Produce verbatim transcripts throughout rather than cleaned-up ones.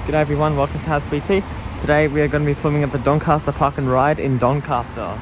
G'day everyone, welcome to Has B T. Today we are going to be filming at the Doncaster Park and Ride in Doncaster.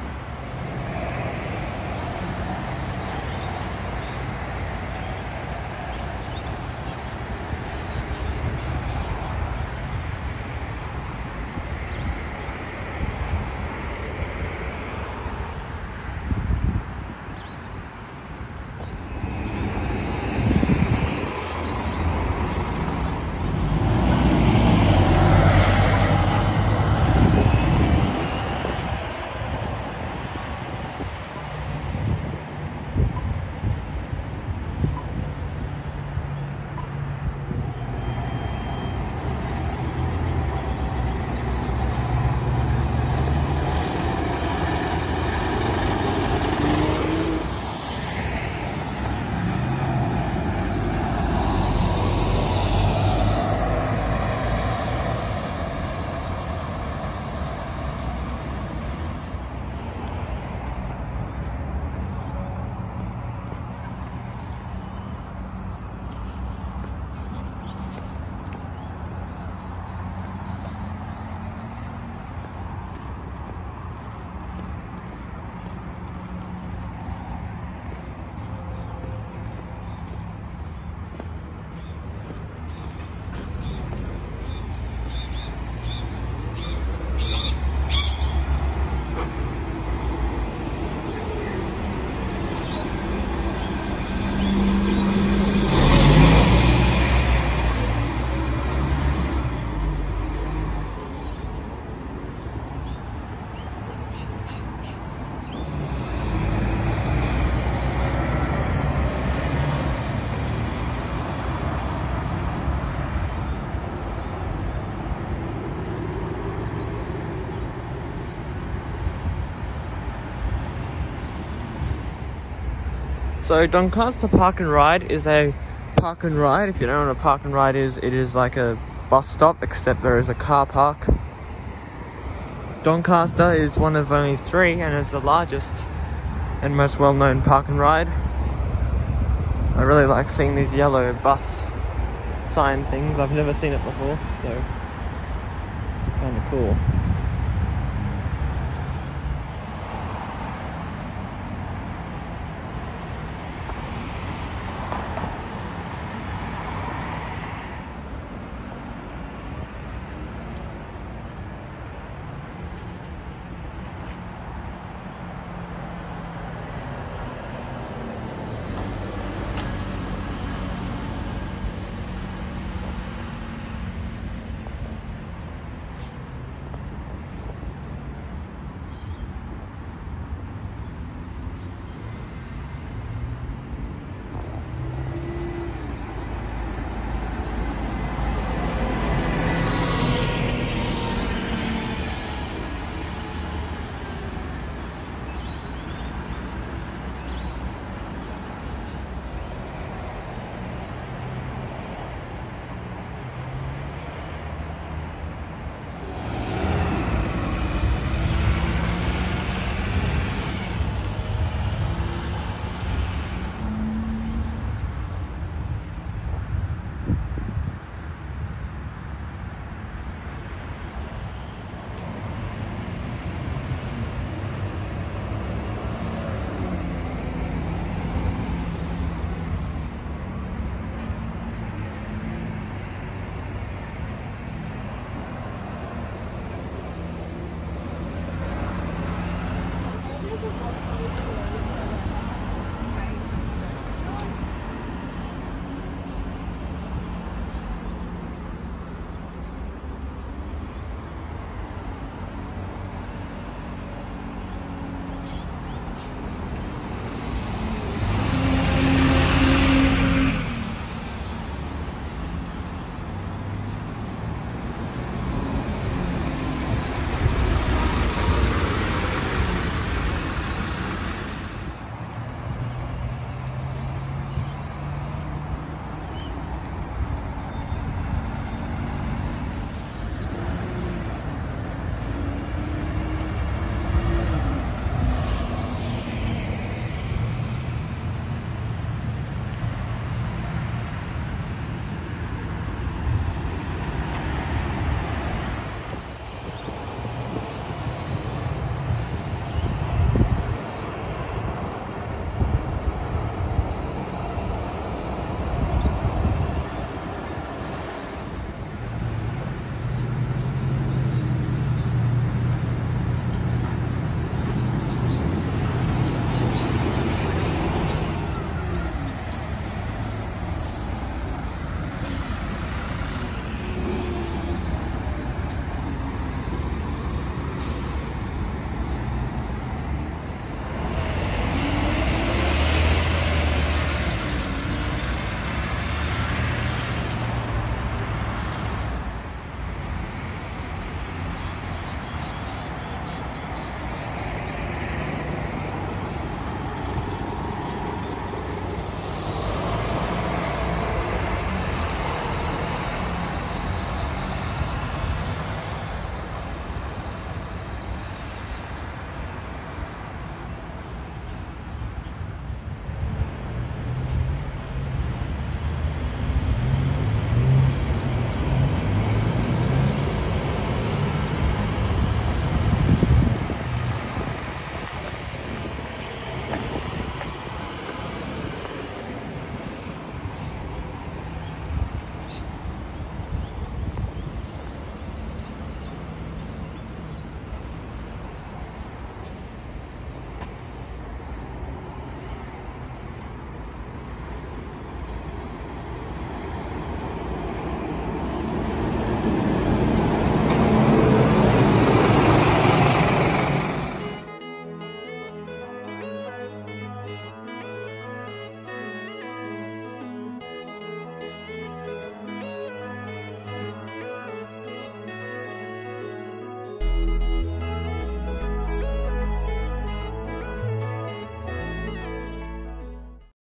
So Doncaster Park and Ride is a park and ride. If you don't know what a park and ride is, it is like a bus stop, except there is a car park. Doncaster is one of only three and is the largest and most well-known park and ride. I really like seeing these yellow bus sign things. I've never seen it before, so kind of cool.